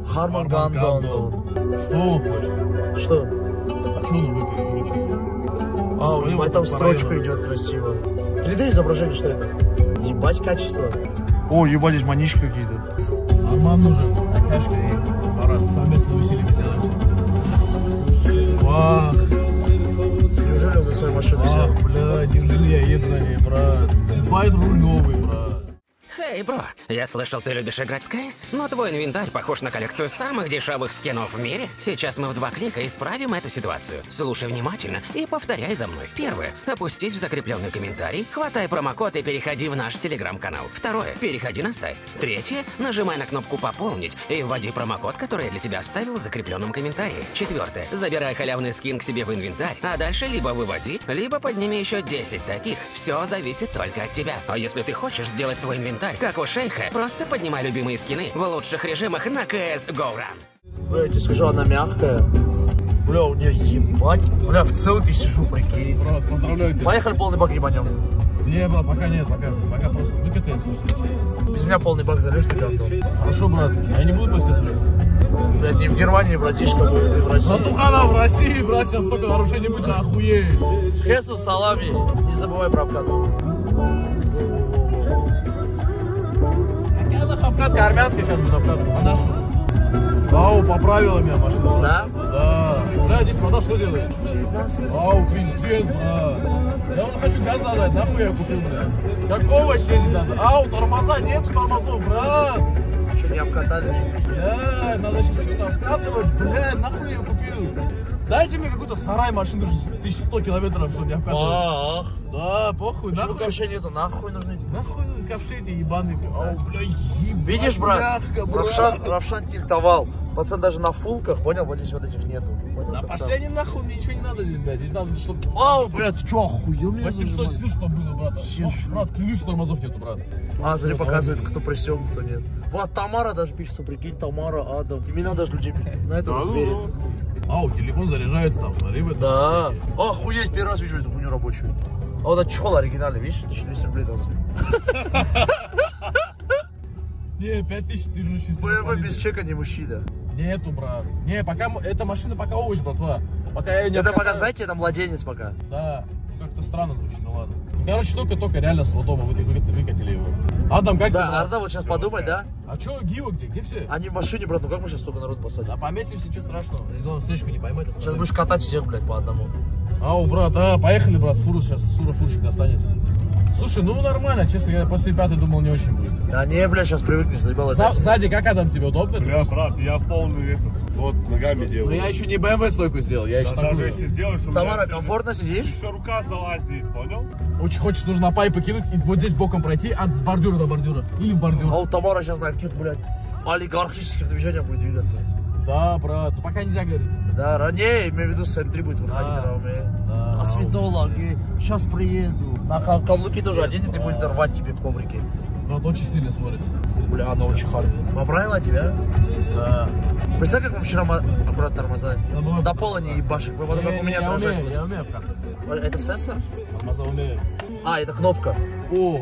Харман Гандон. Что он хочет? Что? А что он выпил? А, у него там строчка идет красиво. 3D изображение, что это? Ебать качество. О, ебать, здесь манишки какие-то. Арман нужен. Кашка и Марат. Совместно усилиями делаем. Вах. Неужели он за свою машину сел? Ах, блядь, неужели я еду на ней, брат? Бывает руль новый, брат. Эй, бро, я слышал, ты любишь играть в КС? Но твой инвентарь похож на коллекцию самых дешевых скинов в мире. Сейчас мы в 2 клика исправим эту ситуацию. Слушай внимательно и повторяй за мной. Первое. Опустись в закрепленный комментарий, хватай промокод и переходи в наш телеграм-канал. Второе. Переходи на сайт. Третье. Нажимай на кнопку «Пополнить» и вводи промокод, который я для тебя оставил в закрепленном комментарии. Четвертое. Забирай халявный скин к себе в инвентарь, а дальше либо выводи, либо подними еще 10 таких. Все зависит только от тебя. А если ты хочешь сделать свой инвентарь как у шейха, просто поднимай любимые скины в лучших режимах на CS GO Run. Бля, я тебе скажу, она мягкая. Бля, у нее ебать. Бля, в целке сижу, прикинь. Брат, поздравляю тебя. Поехали полный бак ебанем. Не, брат, пока нет, пока просто выкатаемся. Без меня полный бак зальешь, ты гандон. Хорошо, брат, я не буду поститься. Блядь, не в Германии, братишка, будет, и в России. Братухана, в России, брат, сейчас столько нарушений будет, охуеть. Хесус, салами. Не забывай про обкат. Обкатка армянская сейчас будет, обкатка по-нашему. Вау, поправила меня машина. Да? Да. Бля, здесь вода что делает? Вау, пиздец, брат. Я уже хочу газ задать, нахуй я купил, блядь. Как овощ ездить надо. Ау, тормоза, нету тормозов, брат. Что, не обкатали? Бля, надо сейчас все это обкатывать. Бля, нахуй я купил. Дайте мне какой-то сарай машину 1100 километров, чтобы не обкатывать. Ах. Да, похуй, Почему нахуй. ковшей нету? Нахуй нужны? Нахуй ковши эти ебаные. Ау, бля, ебать. Видишь, брат? Мягко, брат. Равшан тильтовал. Пацан даже на фулках, понял? Вот здесь вот этих нету. Понял? Да пошли они нахуй, мне ничего не надо здесь, блядь. Здесь надо, чтобы... Ау, блядь, ты чё, охуел? 800 сил, что было, брат. Брат, клянусь, тормозов нету, брат. А, смотри, показывает, кто присел, кто нет. Вот Тамара даже пишется, прикинь, Тамара, Адам. Имена даже людей на это верит. Ау, телефон заряжается там, смотри, в этом. Да. Охуеть, первый раз вижу эту хуйню рабочую. А вот этот чехол оригинальный, видишь? 1200 рублей должен. Не, 5000 ты же очень БМВ без чека не мужчина. Нету, брат. Не, пока, эта машина пока овощ, братва. Пока я ее не Это обкатаю. пока, знаете, это младенец пока. Да, ну как-то странно звучит, ну ладно. Короче, только реально с роддома выкатили его. Адам, как тебе? Да, Арда вот сейчас подумай, да? А чё, Гива где? Где все? Они в машине, брат, ну как мы сейчас столько народу посадим? А поместимся, ничего страшного. Резоновую встречку не поймет. Сейчас будешь катать всех, блядь, по одному. Ау, брат, поехали, брат, фуру сейчас, фурщик достанется. Слушай, ну нормально, честно говоря, после 5-й думал не очень будет. Да не, бля, сейчас привыкнешь, заебало. Сзади как, Адам, тебе удобно? Бля, брат, я полный этот, вот ногами Ну делаю. я еще не BMW стойку сделал, я еще Да, даже такую. если сделаешь, у меня Тамара, еще- комфортно сидишь? еще рука залазит, понял? Очень хочешь, нужно на пайпы кинуть и вот здесь боком пройти от бордюра до бордюра. Или в бордюр. А у Тамара сейчас на каких, блядь, олигархических движениях будет двигаться. Да, брат, ну пока нельзя говорить. Да, ранее, имею в виду, с М3 будет выходить, Да. Да. Косметологи, сейчас приеду. На каблуки тоже оденет и будет рвать тебе в коврике. Брат, очень сильно смотрится. Бля, она очень хорошая. Поправила тебя? Да. Представь, как мы вчера аккуратно тормозали. Да, было- До пола не ебашек. Вы потом, как у меня я дрожать умею, я умею обкатывать. будет. Это сенсор? Тормоза умею. А, это кнопка. О,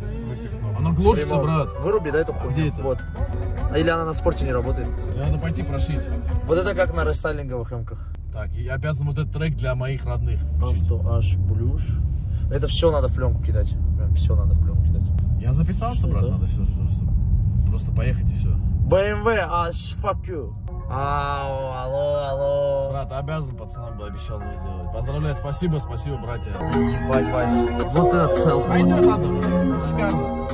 она глушится, брат. Выруби, да, эту хуйню? где это? Вот. А или она на спорте не работает? Надо пойти прошить. Вот это как на рестайлинговых эмках. Так, и обязан вот этот трек для моих родных. Авто аж блюш. Это все надо в пленку кидать. Прям все надо в пленку кидать. Я записался, Что, брат, да? надо все, просто поехать и все. BMW, аж fuck you. Ау, алло. Брат, обязан пацанам был, обещал мне сделать. Поздравляю, спасибо, братья. Ебать, Вась. Вот это цел. Пойди надо, шикарно.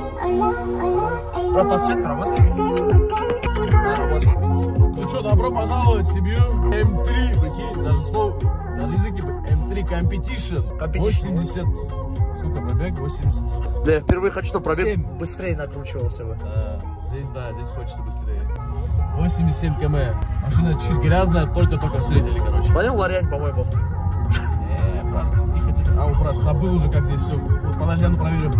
Брат, подсветка работает? Да, работает. Ну что, добро пожаловать в семью М3, прикинь, даже слово, даже языки М3 Competition. 80, сколько пробег? 80. Бля, я впервые хочу, чтобы пробег 7. быстрее накручивался бы. Здесь хочется быстрее. 87 км. Машина чуть грязная, только встретили, короче. Понял, Ларянь, по-моему. Брат, тихо. Ау, брат, забыл уже, как здесь все. Вот, подожди, ну проверим.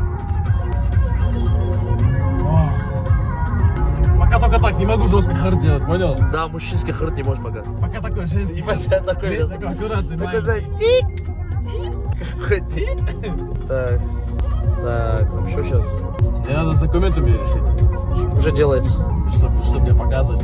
Пока только так, не могу жестко хард делать, понял? Да, мужчинский хард не можешь пока. Пока такой женский. Ебать, я такой аккуратный, такой, знаешь, тик. Какой тик. Так, ну что сейчас? Мне надо с документами решить. Уже делается. Что мне показывать,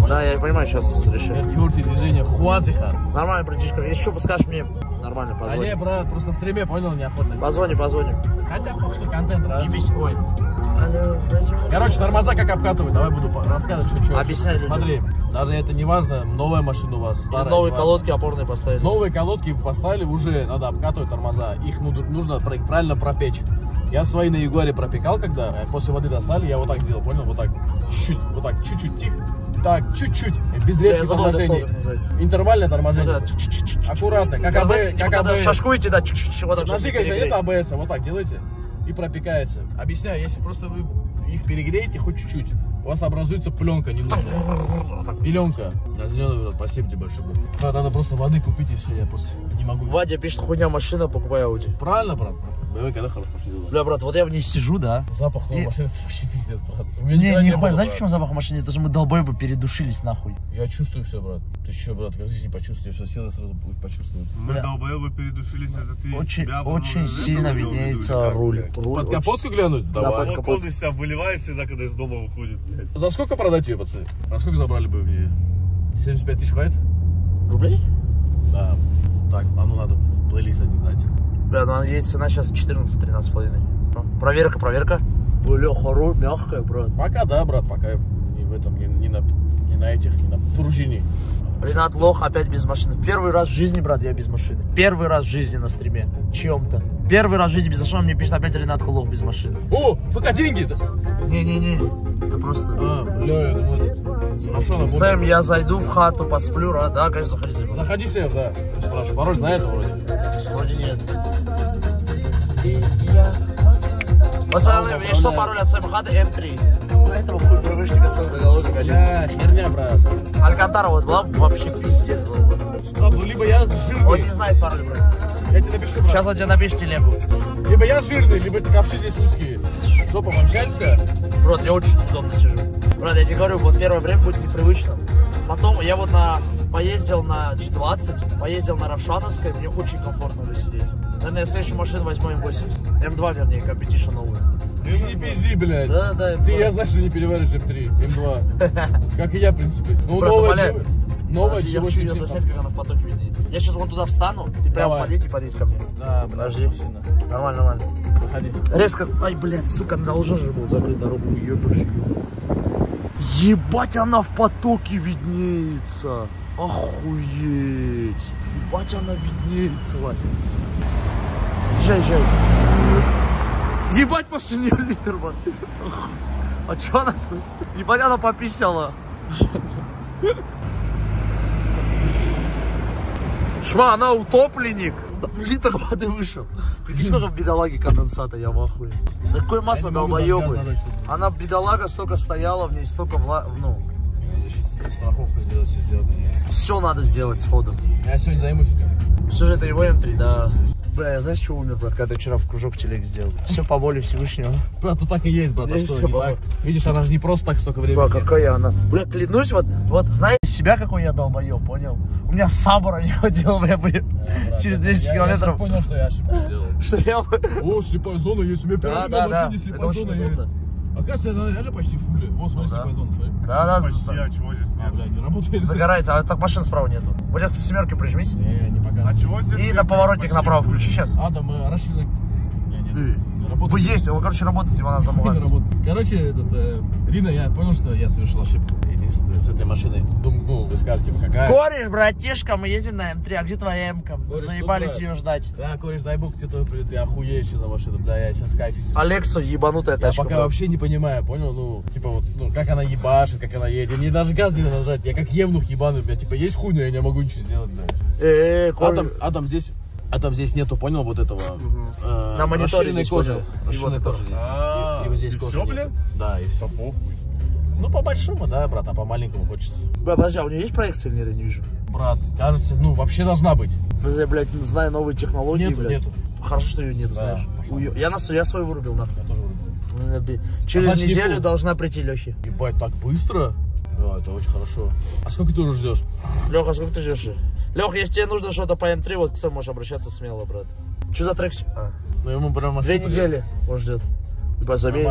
понял? Да, я понимаю, сейчас решим. Вертюрты, движение, хватиха. Нормально, братишка. Если что, подскажешь мне, нормально, А позвони. не, брат, просто на стриме, понял, неохотно. Позвони. Хотя, что контент, брат. Ебись. Ой. Алло, Короче, тормоза как обкатывать, давай буду рассказывать, что. Объясняй людям. Смотри, даже это не важно, новая машина у вас, старая. Новые не важно. колодки опорные поставили. Новые колодки поставили, уже надо обкатывать тормоза. Их нужно правильно пропечь. Я свои на Ягуаре пропекал, когда после воды достали, я вот так делал, понял? Вот так, чуть-чуть, вот так, чуть-чуть, тихо. Так, чуть-чуть, без резких торможений. Интервальное торможение. Вот это, Аккуратно, как когда АБС. шашкуете, да, вот так. Ножи, конечно, нет АБС, вот так делайте и пропекается. Объясняю, если просто вы их перегреете хоть чуть-чуть, у вас образуется пленка ненужная. Пеленка. На зеленый, брат, спасибо тебе большое. Брат, надо просто воды купить и все, я просто не могу. Вадя пишет, хуйня машина, покупай Ауди. Правильно, брат? Давай, когда хорошая машина. Бля, брат, вот я в ней сижу, да. Запах новой машины, это вообще пиздец, брат. Не хуй, знаешь, почему запах машины? Это же мы долбоебы передушились, нахуй. Я чувствую все, брат. Ты что, брат, как здесь не почувствуешь? Все села сразу будет почувствовать. Мы долбоебы передушились, это ты себя, Очень сильно виднеется руль. Под капотку глянуть? Да, Давай. под Вот он из себя выливает всегда, когда из дома выходит, блядь. За сколько продать ее, пацаны? А сколько забрали бы в ней? 75 тысяч хватит? Рублей? Да. Так, а ну надо плейлист один дать. Бля, ну ей цена сейчас 14-13,5. Проверка. Бля, мягкая, брат. Пока да, брат, пока не в этом, не на этих, не на пружине. Ренат Лох опять без машины. Первый раз в жизни, брат, я без машины. Первый раз в жизни на стриме. Чьем-то. Первый раз в жизни без машины. Мне пишет опять Ренат Лох без машины. О, ФК деньги-то? Не. Это просто... Бля, я думаю, это... Хорошо, Сэм, я зайду в хату, посплю, да, конечно, заходи, Сэм. Заходи, Сэм, да. Спрашивай, пароль знает его вроде? Вроде нет. Пацаны, мне что пароль от Сэма хаты? М3. Этого хуй ПВшника стоит заголовок. Бля, херня, брат. Алькантара вот была бы вообще пиздец был бы. Брат, ну либо я жирный. Он не знает пароль, брат. Я тебе напишу, брат. Сейчас он тебе напишет телегу. Либо я жирный, либо ковши здесь узкие. Что, помолчать-то? Брат, я очень удобно сижу. Брат, я тебе говорю, вот первое время будет непривычно. Потом я вот поездил на G20, поездил на Равшановской, мне очень комфортно уже сидеть. Наверное, я следующую машину возьму М8. М2, вернее, Competition новую. Не пизди, блядь. Да, М2. Ты, я знаю, что не переваришь М3, М2. Как и я, в принципе. Ну, Брат, умоляю. новая Я хочу ее заснять, как она в потоке виднеется. Я сейчас вон туда встану, ты прямо подъедь ко мне. Да, Подожди. Нормально. Заходи. Резко. Ай, блядь, сука, должен же был закрыть дорогу, ебаный. Ебать, она в потоке виднеется. Охуеть. Ебать, она виднеется, Вадя. Езжай. Ебать, машине литр, ман. А чё она? Ебать, она пописала. Шма, она утопленник. Литр воды вышел. Прикинь, сколько в бедолаге конденсата, я в ахуе. Да какое масло, долбоёбы. Она, бедолага, столько стояла в ней, столько ну. Страховку сделать, все сделать. Все надо сделать сходу. Я сегодня займусь. Все же это его М3, да. Бля, я знаешь, чего умер, брат, когда ты вчера в кружок телег сделал? Все по воле Всевышнего. Брат, ну так и есть, брат, а Есть что, не так? Видишь, она же не просто так столько времени. Бля, какая она. Бля, клянусь, вот знаешь, себя какой я долбоёб, понял? У меня сабора не ходил, бля, через 200 километров. Я понял, что я ошибку сделал. Что я... О, слепая зона есть, у меня первый на машине слепая зона есть. Оказывается, она реально почти фулли. Вот, смотри, слепая зона, смотри. Да. Почти, а чего здесь нет? Блядь, не работает. Загорается, а так машин справа нету. Вот к семерке прижмись. Не пока. А чего здесь И нет? на поворотник Почти направо фулли. включи сейчас. Адам, расширенный. Не работает. Вы есть, его, короче, работает, его надо Не замывать. работает. Короче, Рина, я понял, что я совершил ошибку. Единственное, с этой машиной. Думаю, ну, вы скажете, какая? Кореш, братишка, мы едем на М3, а где твоя М-ка? Кореш, Заебались тут, ее ждать. Да, кореш, дай бог тебе тоже придет, ты охуеешь за машину, бля, я сейчас в кайфе сижу. Алексо, ебанутая Я тачка. пока брат. вообще не понимаю, понял, ну, типа вот, ну, как она ебашит, как она едет. Мне даже газ не надо нажать, я как евнух ебаный, бля, типа, есть хуй, но я не могу ничего сделать, бля. Кореш. Адам здесь нету, понял, вот этого. На мониторе расширенной здесь кожи. кожа. Расширенной кожи здесь. И вот здесь И кожи всё, нету. блин? Да, и все. Похуй. Ну, по большому, да, брат, а по маленькому хочется. Бля, подожди, а у нее есть проекция или нет, я не вижу. Брат, кажется, ну, вообще должна быть. Я, блядь, знаю новые технологии, Нету, блядь. нету. Хорошо, что ее нету, Да, знаешь. пошла. Я свой вырубил, нахуй. Я тоже вроде. Через значит, не неделю фу. должна прийти Лехи. Ебать, так быстро? Да, это очень хорошо. А сколько ты уже ждешь? Леха, сколько ты ждешь? Лех, если тебе нужно что-то по М3, вот к Сэм можешь обращаться смело, брат. Что за трек? Ну, ему прям 2 недели он ждет. Либо забей. Нормально.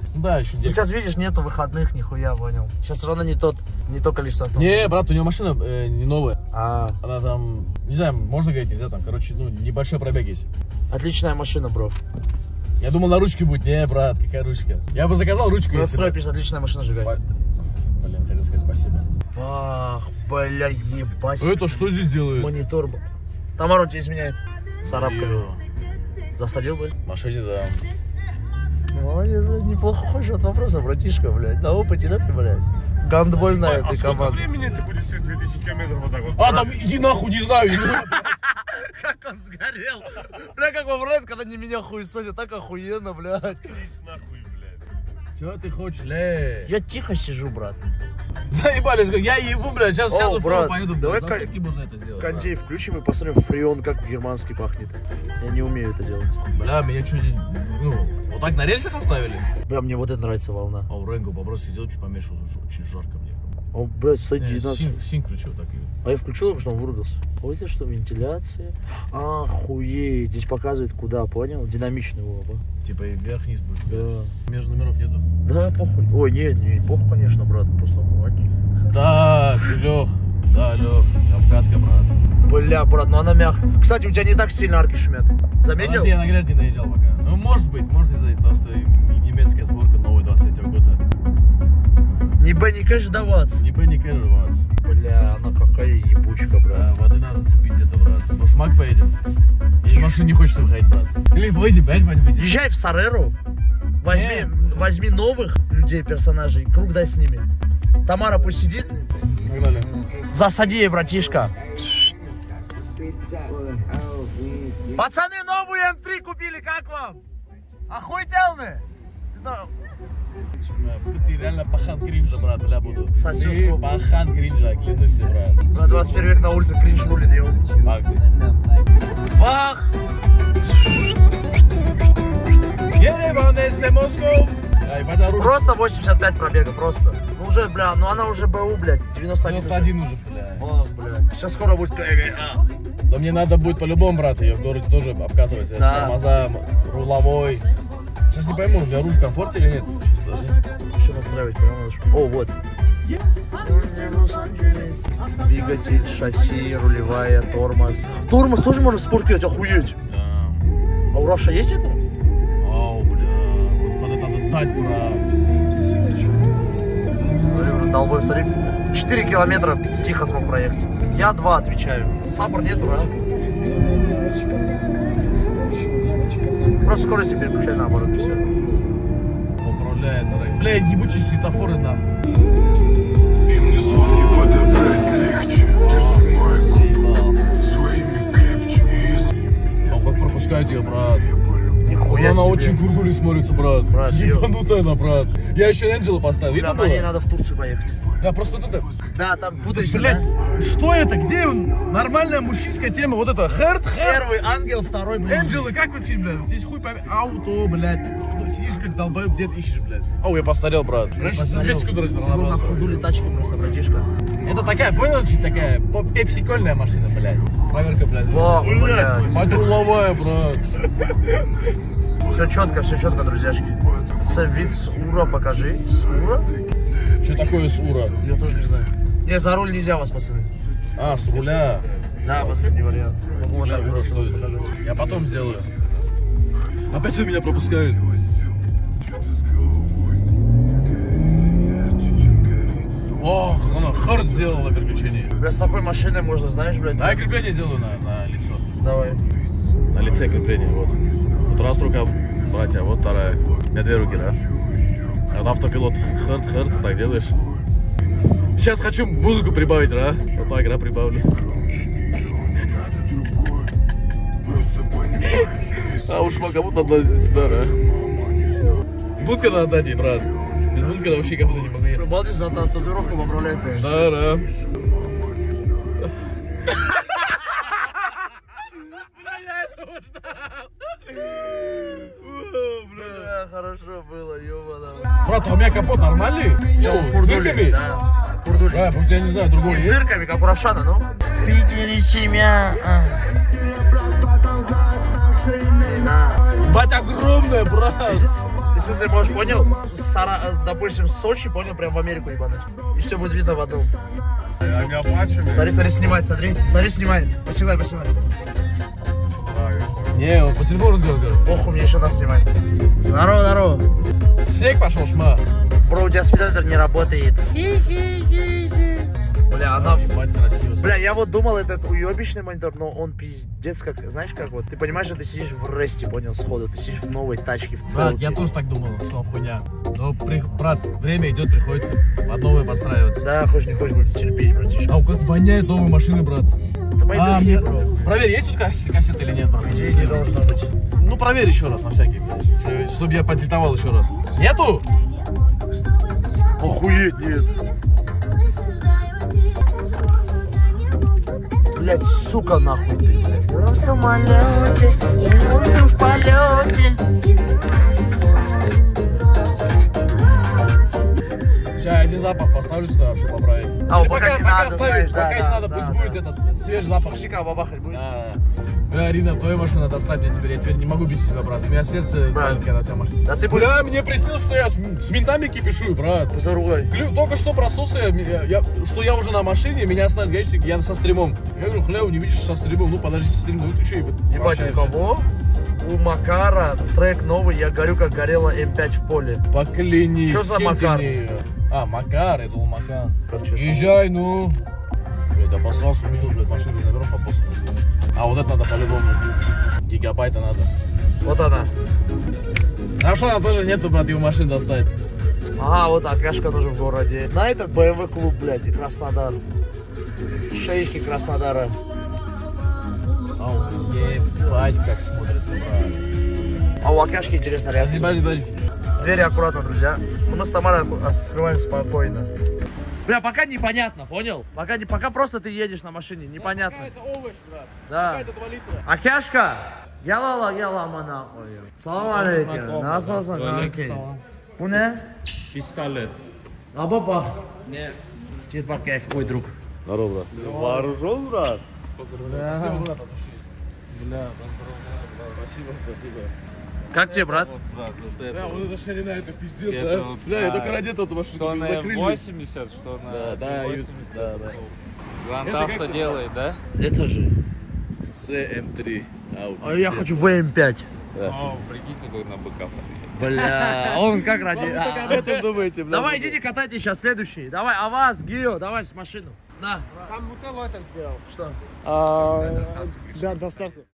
Да, еще Ты сейчас видишь, нету выходных, нихуя, понял. Сейчас все равно не то количество автомобилей. Не, брат, у него машина не новая. А, Она там, не знаю, можно говорить, нельзя там, короче, ну, небольшой пробег есть. отличная машина, бро. Я думал, на ручке будет. Не, брат, какая ручка? Я бы заказал ручку, если Настрой бы... пишет, отличная машина, сжигай. Блин, хотел сказать спасибо. Вах, бля, ебать. Это что здесь делает? Монитор. Тамара, тебя изменяет. Царапка. Йо. Засадил бы? В машине, да. Молодец, блядь, неплохо ходишь от вопроса, братишка, блядь. На опыте, да ты, блядь? Гандбольная ты сколько команда. времени ты будешь через 2000 километров вот так вот? А, там, иди нахуй, не знаю. Как он сгорел. Бля, как вам нравится, когда не меня хуесосят, так охуенно, блядь. Иди нахуй, блядь. Чего ты хочешь, лей? Я тихо сижу, брат. Заебались, я ебу, блядь, сейчас сяду в брат, фуру, поеду. давай За кон- сутки можно это сделать. Кондей включим и посмотрим фреон, как германский пахнет. Я не умею это делать. Бля, меня что здесь, ну, вот так на рельсах оставили? Бля, мне вот это нравится волна. А у Рэнго попросил сделать чуть поменьше, очень жарко мне. О, блядь, стоит 19. Синк включил так и... А я включил его, потому что он вырубился. А вот здесь что, вентиляция? Охуеть, здесь показывает куда, понял? Динамичный его, ба. Типа и вверх-вниз будет. Да. Между номеров нету. Да, похуй. Ой, не похуй, конечно, брат, просто аккуратней. Так, Лех. Да, Лех, обкатка, брат. Бля, брат, ну она мягкая. Кстати, у тебя не так сильно арки шумят. Заметил? Подожди, я на грязь не доезжал пока. Ну, может быть, из-за того, что немецкая сборка новая 23-го года. Не Б, не кэш даваться. Не Б, не кэш даваться. Бля, она какая ебучка, брат. Да, воды надо зацепить где-то, брат. Может, Мак поедем? Или в машину не хочется выходить, брат? Или выйди, блядь, выйди. Езжай в Сареру, возьми новых людей, персонажей, круг дай с ними. Тамара пусть сидит. Погнали. Засади ей, братишка. Пацаны, новую М3 купили, как вам? Охуительные? Ты реально пахан кринжа, брат, бля, буду. Сосёшь Ты жопу. пахан кринжа, клянусь тебе, брат. На 21 век на улице кринж рулит, ё. Ах ты. Бах! Ай, вода руки. Просто 85 пробега, просто. Ну уже, бля, ну она уже БУ, блядь, 91. 91 уже, бля. О, блядь. Сейчас скоро будет КГА. Но мне надо будет по-любому, брат, ее в городе тоже обкатывать. Да. Тормоза, руловой. Сейчас не пойму, у меня руль в комфорте или нет? Еще настраивать, прямо надо. О, вот. Двигатель, шасси, рулевая, тормоз. Тормоз тоже можно в спорт кидать, охуеть. Да. А у Равша есть это? Ау, бля, вот под это надо дать, брат. Долбой, смотри. 4 километра тихо смог проехать. Я 2 отвечаю. Сабр нету, да? Просто скорости переключай наоборот, и все. Управляет трек. Бля, ебучие светофоры, нахуй. И мне слов не подобрать легче. Держу мой губ своими крепче. Он как пропускает ее, брат. Нихуя Она себе. очень курдули смотрится, брат. Брат, Ебанутая она, брат. Я еще Энджела поставил, Бля, видно на ней было? надо в Турцию поехать. Я просто вот это... Да, там путаешься, Блядь, да? что это? Где он? Нормальная мужчинская тема, вот это. Хэрт. Первый ангел, второй блин. Энджелы, как учить, блядь? Здесь хуй пойми. Ауто, блядь. Ну, сидишь как долбоеб, где ты ищешь, блядь. Ау, я постарел, брат. Раньше за 2 секунды Был на разобрался. худуле тачки просто, братишка. Это такая, понял, что такая пепсикольная машина, блядь. Поверка, блядь. Во, блядь. Подруловая, брат. Все четко, друзьяшки. Вид с Ура покажи. С Ура? Что такое с Ура? Я тоже не знаю. Не, за руль нельзя вас, пацаны. А, с руля. Да, последний вариант. Могу вот Бля, так Ура, просто что это? показать. Я потом сделаю. Опять он меня пропускает. Ох, он хард сделал на переключении. Бля, с такой машиной можно, знаешь, блядь. Да, я крепление сделаю на лицо. Давай. На лице крепление, вот. Вот раз рука, братья, вот вторая. У меня 2 руки, да? Вот автопилот, хард, так делаешь. Сейчас хочу музыку прибавить, да? Вот так, да, прибавлю. А уж как будто отдать сюда, да? Будка надо отдать ей, брат. Без будки вообще как будто не могу ехать. Балдис за татуировку поправляет, конечно. Да, да. Бля, хорошо было, ёбана. Брат, а у меня капот нормальный? Что, с дырками? Да, курдули. Да, потому что я не знаю, другой С есть. дырками, как у Равшана, ну. В Питере семья. Бать огромная, брат. Ты Ты, в смысле, можешь, понял, допустим, с Сочи, понял, прям в Америку ебануть. И все будет видно в одном. Они оплачивали? Смотри, снимает, смотри. Смотри, снимает. Посылай. Не, он по телефону разговаривает. Ох, у меня еще нас снимает. Здорово. Снег пошел, шма. Бро, у тебя спидометр не работает. Бля, она... Ебать, красиво. Бля, я вот думал, этот уебищный монитор, но он пиздец как, знаешь как вот, ты понимаешь, что ты сидишь в ресте, понял, сходу, ты сидишь в новой тачке, в целке. Брат, я тоже так думал, что он хуйня. Но, брат, время идет, приходится под новые подстраиваться. Да, хочешь не хочешь, будешь терпеть, братишка. А как воняет новые машины, брат. Это мои духи, мне... бро. Проверь, есть тут кассеты или нет, брат? Здесь не должно быть. Ну, проверь еще раз, на всякий, блядь, чтобы я подлетовал еще раз. Нету? Охуеть, нет. Блять, сука, нахуй ты, блядь. В самолете, я в полете. Сейчас один запах поставлю сюда вообще поправить. А, Или пока не пока надо, оставить, знаешь, пока да, не да, надо, да, пусть да. будет этот свежий запах. Щека бабахать будет. Да. Бля, Рина, твою машину достать мне теперь, я теперь не могу без себя, брат. У меня сердце маленькое, когда у тебя машина. Да ты будешь... Бля, мне приснилось, что я с ментами кипишую, брат. За рукой. Только что проснулся, что я уже на машине, меня остановили гаишники, я со стримом. Я говорю, хляу, не видишь со стримом, ну подожди со стримом, ну ты что, Ебать, у кого? У Макара трек новый, я горю, как горела М5 в поле. Поклянись. Что за скиньте Макар? мне её. А, Макар, я думал Макар. Короче, Езжай, ну. Блядь, обосрался, увидел, блядь, машину не заберу, попался. А вот это надо по-любому. Гигабайта надо. Вот она. А что, она тоже нету, брат, его машины достать. Ага, вот Акашка тоже в городе. На этот BMW клуб, блядь, и Краснодар. Шейхи Краснодара. Ау, ебать, как смотрится, брат. А у Акашки интересная реакция. Подожди. Двери аккуратно, друзья. Мы с Тамарой открываем спокойно. Бля, пока непонятно, понял? Пока просто ты едешь на машине, непонятно. Какая-то овощ, брат. Да. Какая-то 2 литра. Акашка! Ялама нахуй. Салам алейкум. Насалсан. Bu ne? Пистолет. А баба? Нет. Чит Баркаев, мой друг. Здорово, брат. Вооружен, брат? Спасибо, брат. Бля, Спасибо. Как тебе, брат? брат, вот это. Бля, вот эта ширина, это пиздец, Это да? вот, Бля, я да. только ради этого машину Что на закрыли. 80, что на... Да, 80. да. Гранд Это как Авто тебе? делает, да? Это же. CM3. А я хочу ВМ5. О, прикинь, какой на БК подъедет. Бля, он как ради... Вы только об этом думаете, бля. Давай, идите катайтесь сейчас следующий. Давай, Аваз, Гио, давай в машину. На. Там бутылку это сделал. Что? Для доставки.